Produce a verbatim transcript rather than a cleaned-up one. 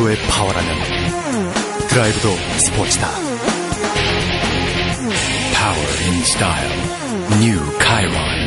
정도의 파워라면 드라이브도 스포츠다. Power in style. New Chiron.